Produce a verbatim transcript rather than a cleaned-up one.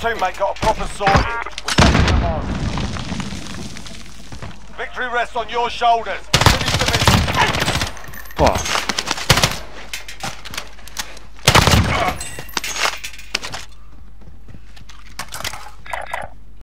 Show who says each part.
Speaker 1: teammate got a proper sorted. We're taking them on. Victory rests on your shoulders. Finish the mission.
Speaker 2: Fuck.